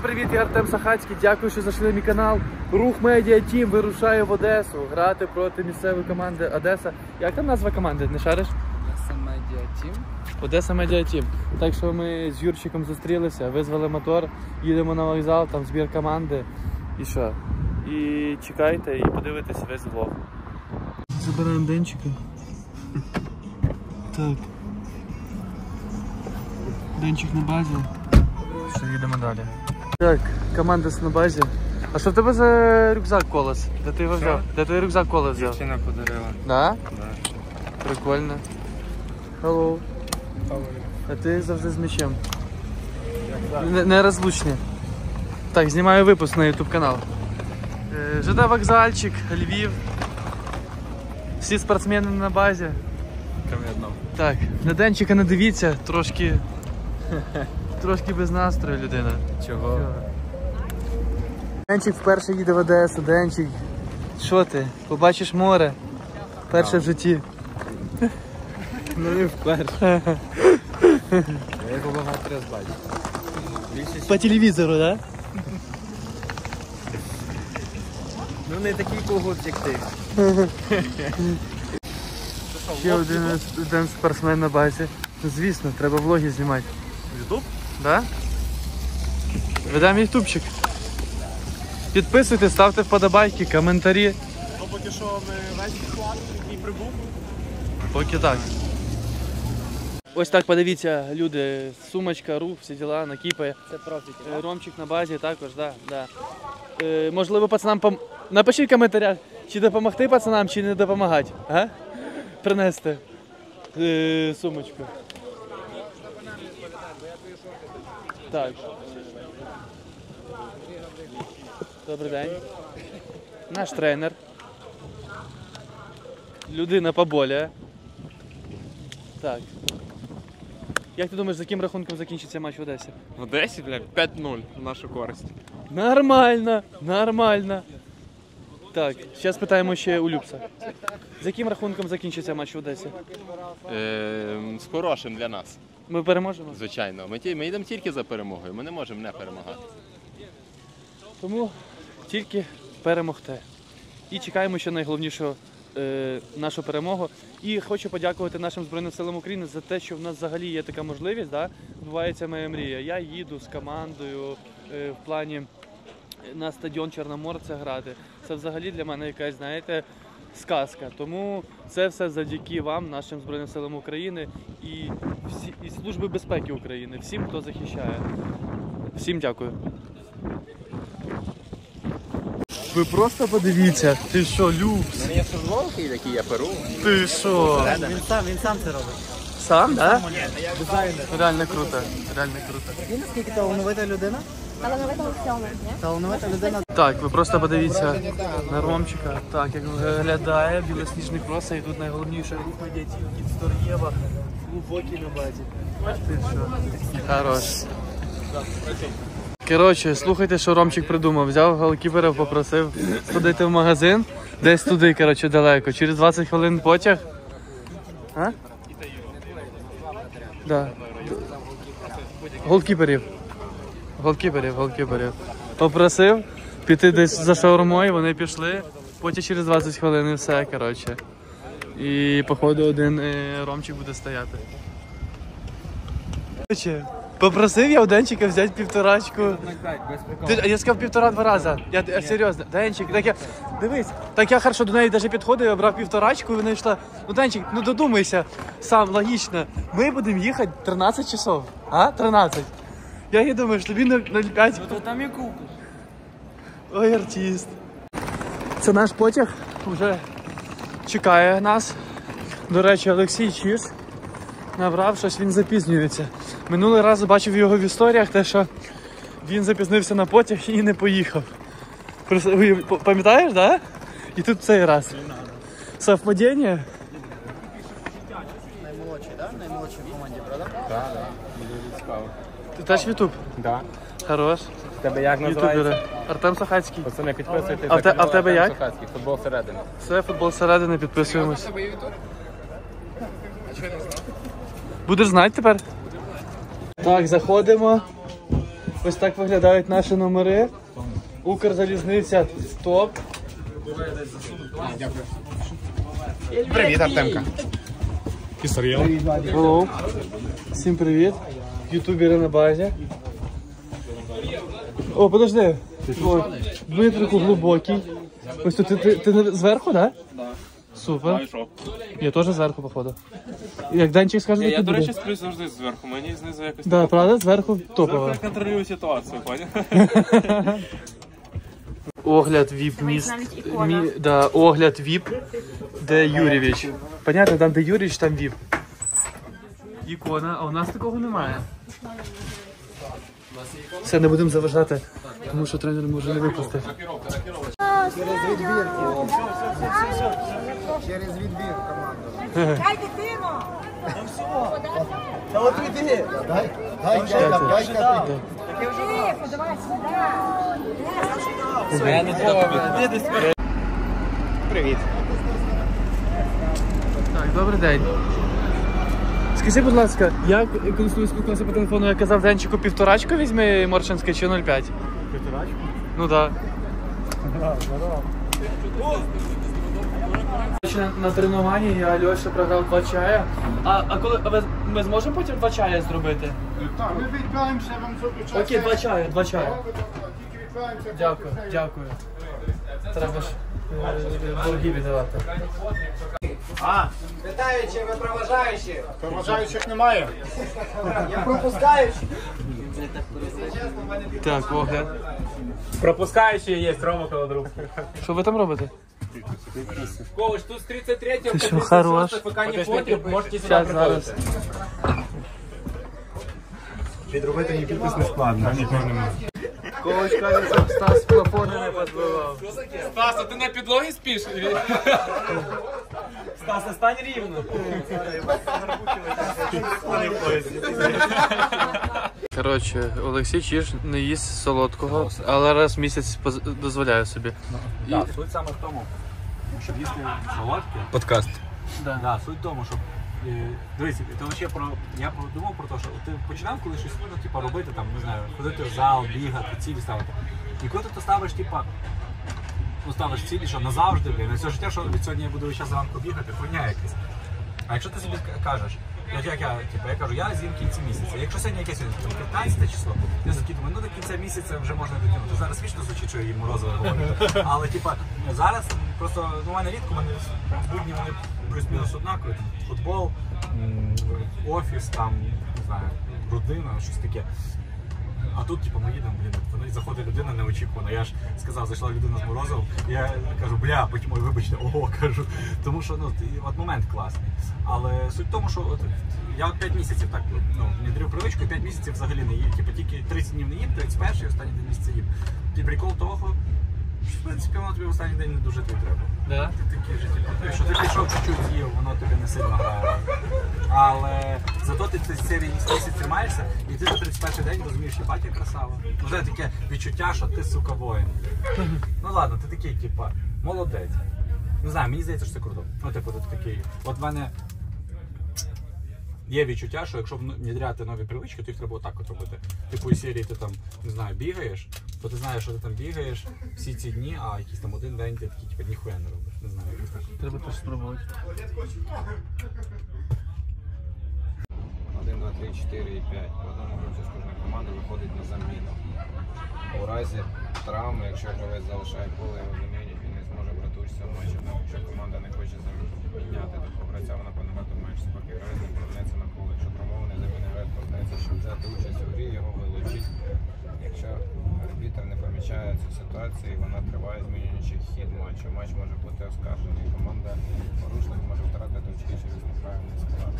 привіт, я Артем Сахацький, дякую, що зайшли на мій канал. Рух Медіа Тім вирушає в Одесу грати проти місцевої команди Одеса. Як там назва команди, не шариш? Одеса Медіа Тім. Одеса Медіа Тім. Так що ми з Юрчиком зустрілися, визвали мотор, їдемо на вокзал, там збір команди. І що? І чекайте, і подивитесь весь влог. Забираємо Денчика. Так. Денчик на базі. Що, їдемо далі. Так, команда на базі. А що в тебе за рюкзак колес? Де ти його взяв? Де твій рюкзак колес взяв? Дівчина подарила. Да? Да. Прикольно. Hello. А ти завжди з м'ячем. Нерозлучні. Так, знімаю випуск на YouTube канал. ЖД вокзальчик, Львів. Всі спортсмени на базі. Так, на Денчика не дивіться, трошки без настрою людина. Чого? Денчик вперше їде в Одесу, Денчик. Що ти? Побачиш море? Перше в житті. Ну не вперше. Я його багато раз бачив. По телевізору, так? Да? Ну не такий когут, як ти. Ще один спортсмен на базі. Ну, звісно, треба влоги знімати. Ютуб? Да? Ведемо ютубчик. Підписуйтесь, ставте вподобайки, коментарі. Ну поки що ми весь склад, який прибув. Поки так. Ось так подивіться, люди, сумочка, рух, всі діла, накіпає. Це профіки. Ромчик на базі також, да. Можливо, пацанам напишіть в коментарях, чи допомогти пацанам, чи не допомагати. А? Принести сумочку. Так. Добрий день. Наш тренер. Людина поболее. Так. Як ти думаєш, за яким рахунком закінчиться матч в Одесі? В Одесі, бля, 5-0 в нашу користь. Нормально, нормально. Так, зараз питаємо ще у Любса. За яким рахунком закінчиться матч в Одесі? З хорошим для нас, Ми переможемо? звичайно. Ми йдемо тільки за перемогою, ми не можемо не перемагати. Тому тільки перемогти. І чекаємо ще найголовнішу нашу перемогу. І хочу подякувати нашим Збройним силам України за те, що в нас взагалі є така можливість, да? Відбувається моя мрія. Я їду з командою в плані на стадіон Чорноморця грати. Це взагалі для мене якась, знаєте, сказка. Тому це все завдяки вам, нашим Збройним силам України і Служби безпеки України, всім, хто захищає. Всім дякую. Ви просто подивіться, ти що, Любс? У мене є футболки, які я перу. Ти що? Він сам це робить. Сам, да? Дизайнер. Реально круто, реально круто. Він наскільки талановита людина? Талановита у всьому, ні? Талановита людина. Так, ви просто подивіться на Ромчика, так, як виглядає білосніжний кроса, і тут найголовніше рух медіатів від Стор'єва, глибокий на базі. Ти що? Хорош. Коротше, слухайте, що Ромчик придумав. Взяв голкіпера, попросив сходити в магазин, десь туди, коротше, далеко. Через 20 хвилин потяг. А? Да. Голкіперів. Попросив піти десь за шаурмою, вони пішли, потім через 20 хвилин і все, коротше. І, походу, один Ромчик буде стояти. Коротше, попросив я у Денчика взяти півторачку. Я сказав 1,5-2 рази. Я серйозно. Денчик, дивись, так я хорошо до неї навіть підходив, я брав півторачку, і вона йшла. Ну, Денчик, ну додумайся, сам, логічно. Ми будемо їхати 13 часов, а? 13. Я не думаю, що тобі на 5. Ну то там і купиш. Ой, артист. Це наш потяг, вже чекає нас. До речі, Олексій Чіш набрав щось, він запізнюється. Минулий раз бачив його в історіях, те, що він запізнився на потяг і не поїхав. Пам'ятаєш, да? І тут цей раз. Совпадіння? Наймолодший, так? Наймолодший в команді, правда? Так, дуже цікаво. Ти теж в Ютуб? Так. Хорош. Тебе як називається? Ютубери. Артем Сахацький. Пацани, підписуйтесь А на канал в тебе Артем як? Сахацький, футбол всередини. Все, футбол зсередини, підписуємось. Будеш знати тепер? Так, заходимо. Ось так виглядають наші номери. Укрзалізниця топ. Привіт, Артемка. Hello. Всім привіт. Ютубери на базі. О, подожди. О, Дмитрику глибокий. Ось тут ти зверху, так? Да? Так. Супер. Я теж зверху, походу. Як Данчик скаже, Я, так і до буде. речі, сплю завжди зверху, мені знизу якось Да, правда, зверху топово. я контролюю ситуацію, поняв? Огляд ВІП міст. навіть ікона. Да, огляд ВІП, де Юрійович. Понятно, там де Юрійович, там ВІП. Ікона, а у нас такого немає. Все, не будемо заважати, тому що тренер може не випустити. Через відбір команду. Дай дитину! Тихо, давай сюди. Привіт. Так, добрий день. Скажи, будь ласка, я коли спілкувався по телефону, я казав Денчику півторачку візьми Моршинське чи 0,5? Півторачку? Ну так. На тренуванні я Альоша програв 2 чая. Ми зможемо потім 2 чая зробити? Так, ми відправимося вам зробити. Окей, 2 чая. Дякую. Треба ж борги віддавати. Питаю, чи ви проважаючі? Проважаючих немає. Я пропускаючи. Так, огляд. Пропускаючий є, Рома Колодруг. Що ви там робите? Ковач, тут з 33-го, Ти що, хорош? поки не потім, можете сюди Зараз, зараз. приходити. Підробити ні підпис не складно. Ковач каже, щоб Стас плафони не підбивав. Стас, а ти на підлогі спиш? Стас, стань рівно. Коротше, Олексій Чиж не їсть солодкого, але раз в місяць дозволяє собі. Так, суть саме в тому, щоб їсти солодке. Подкаст. Да, суть в тому, щоб дивись, ти вообще я подумав про те, що ти починав коли щось типу, робити, там, не знаю, ходити в зал, бігати, цілі ставити. І коли ти ставиш, ставиш цілі, що назавжди, на все життя, що від сьогодні я буду весь час зранку бігати, хуйня якась. А якщо ти собі кажеш, я кажу, я з'їм в кінці місяця. Якщо сьогодні якесь 15 число, я такий думаю, до кінця місяця вже можна дотягнути. Зараз смішно звучить, що я їм морозиво говорю. Але зараз просто, у мене рідко, будні вони плюс-мінус однакові. Футбол, офіс, там, не знаю, родина, щось таке. А тут, ми їдемо, вони заходить людина неочікувано. Я ж сказав, зайшла людина з морозивом, я кажу, потім, вибачте, кажу. Тому що, от момент класний. Але суть в тому, що я 5 місяців так, внедрив привичку, 5 місяців взагалі не їм. Тільки 30 днів не їм, 31-й, останній день місяця їм. І прикол того, що, в принципі, воно тобі в останній день не дуже тобі треба. Да? Ти такий же, якщо ти пішов чуть-чуть їв, воно тобі не сильно грає. Але зато ти цей місяць тримаєшся, і ти за 31-й день розумієш, що батя красава. Вже таке відчуття, що ти, сука, воїн. Ну ладно, ти такий, молодець. Не знаю, мені здається, що це круто. Ти такий. От в мене є відчуття, що якщо внедряти нові привички, то їх треба отак от робити. Із серії ти там, не знаю, бігаєш, то ти знаєш, що ти там бігаєш всі ці дні, а якийсь там один день ти такий, ніхуя не робиш. Не знаю, якось так. Треба теж спробувати. 1, 2, 3, 4 і 5. По одному гравцю з кожної команди виходить на заміну. У разі травми, якщо гравець залишає поле, його замінять, він не зможе брати участь у матчі. Якщо команда не хоче заміняти такого гравця, вона повинна матч спокій гравець не повернеться на поле. Якщо травмований заміни гравець повернеться, щоб взяти участь у грі, його вилучить. Якщо арбітр не помічає цю ситуацію, вона триває, змінюючи хід матчу. Матч може бути оскаржений. Команда порушник може втратити очки через неправильний склад.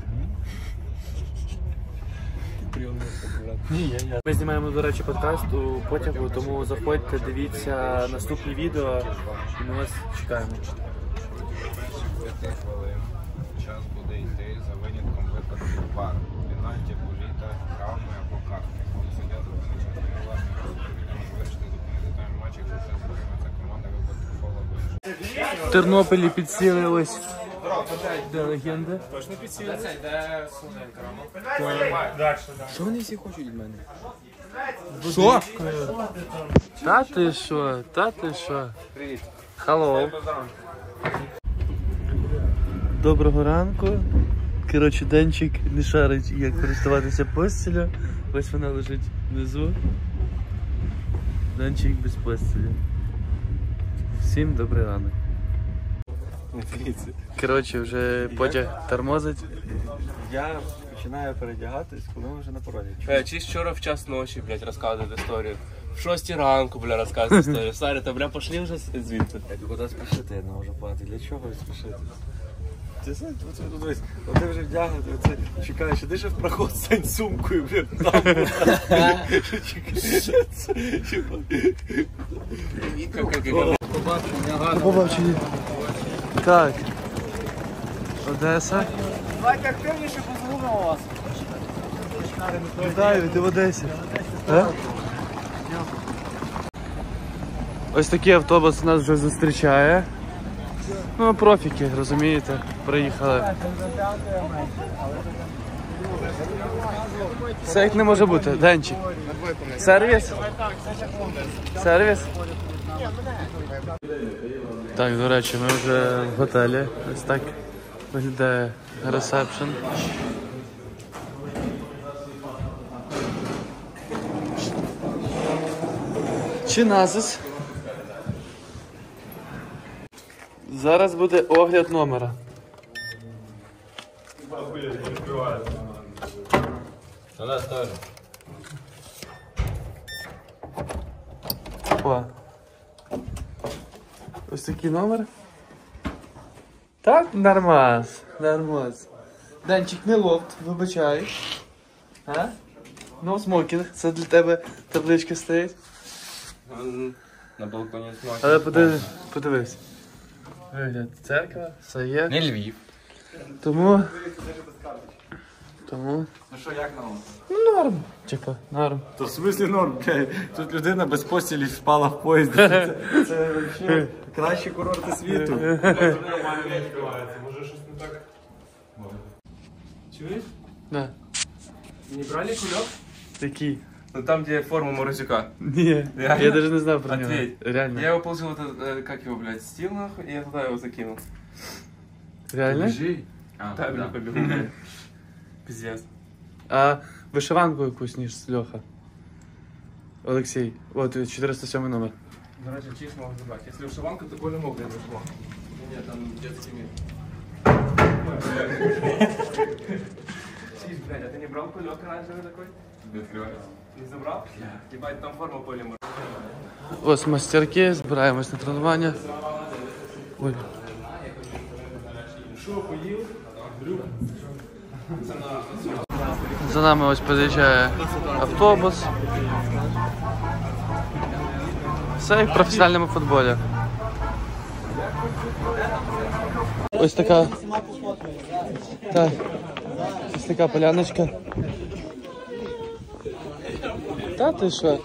Ми знімаємо, до речі, подкаст у потягу, тому заходьте, дивіться наступні відео і ми вас чекаємо. 5 хвилин. Час буде йти за винятком випадків пар. Пенальті, буліта, травми або картки. Коли суддя зупинить частину власних розповідей, може вирішити зупинити тайм матч, якщо це зупиниться команда випадку кола вирішить. В Тернополі підсіли ось де легенди. Точно підсіли? Це йде Соненко, Рома. Що вони всі хочуть від мене? Що? Та ти що? Та ти що? Привіт. Hello. Доброго ранку. Коротше, Денчик не шарить, як користуватися постілю. Ось вона лежить внизу. Денчик без постілі. Всім добрий ранок. Коротше, вже потяг тормозить. Я починаю передягатись, коли ми вже на порозі. Чи вчора в час ночі, блядь, розказують історію. В 6 ранку, бля, розказують історію. Сарі, та, бля, пошли вже звідси. Куди спішити, я не можу плати. Для чого спішити? Ти знаєш, дивись, ти вже вдягнути, оце чекаєш, іди ще в проход, стань сумкою, блін, там. Побачення. Так. Одеса. Давайте активніше позвонимо вас. Вітаю, ти в Одесі. Ось такий автобус нас вже зустрічає. Ну, профіки, розумієте, приїхали. Все як не може бути, Денчик. Сервіс? Сервіс? Так, до речі, ми вже в готелі. Ось так виглядає ресепшн. Чиназис. Зараз буде огляд номера. О. Ось такий номер. Так, нормас. Нормас. Денчик, не лофт, вибачай. А? No smoking, це для тебе табличка стоїть. На балконі смак. Але подивись. Вигляд церква, все є. Не Львів. Тому. Ну що, як на вас? Ну, норм. Типа, норм. То в смислі норм, блядь. Тут людина без постілі впала в поїзд. Це взагалі кращі курорти світу. Чуєш? Да. Не брали кульок? Такий. Ну там, где форма Морозюка. Ні, Реально? я даже не знав про нього. Ответь. Реально. Я его положил, как его, блядь, стил нахуй, и я туда его закинул. Реально? Да, блядь, побегу, блядь. Пиздец. А вишиванку якусь ніж Льоха. Олексій. От 407 номер. Короче, чиз могу забрать. Если вышиванка, то более мог, блядь, вышиванку. Нет, там детский мир. Чиз, блядь, а ты не брал кулек оранжевый такой? Не відкривається. Не забрал? Ебать, там форма полимер. Ось мастерки, збираємось на тренування. Ой. За нами ось під'їжджає автобус. Все як в професіональному футболі. Ось така. Так. Ось така поляночка. Та ти що?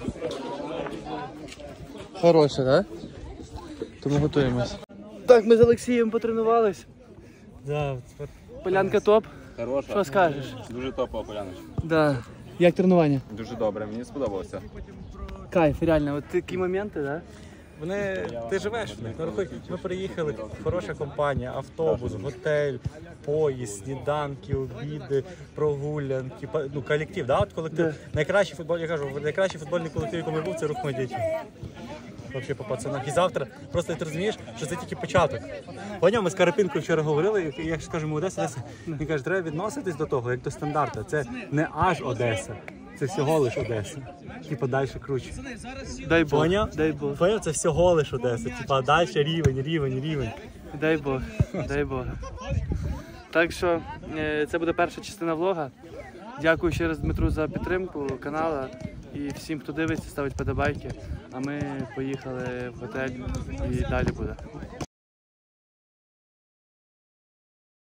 Хороше, да? Тому готуємось. Так, ми з Олексієм потренувались. Да, Полянка топ. Хороша. Що скажеш? Дуже топова поляночка. Да. Як тренування? Дуже добре, мені сподобалося. Кайф, реально. От такі моменти, да? Вони, ти живеш в них. Ну, рахуй, ми приїхали, хороша компанія, автобус, готель, поїзд, сніданки, обіди, прогулянки, ну, колектив, да? От колектив. Да. Найкращий футбол, я кажу, найкращий футбольний колектив, якому я був, це рух моїх дітей. Взагалі по пацанах. І завтра просто ти розумієш, що це тільки початок. Поняв, ми з Карапінкою вчора говорили, і як скажемо, Одеса, він каже, треба відноситись до того, як до стандарту. Це не аж Одеса, це всього лиш Одеса. Типа далі круче. Дай Бог. Поняв? Дай Бог. Поняв, це всього лиш Одеса. Типа далі рівень. Дай Бог. Дай Бог. Так що це буде перша частина влога. Дякую ще раз Дмитру за підтримку каналу і всім, хто дивиться, ставить подобайки. А ми поїхали в готель і далі буде.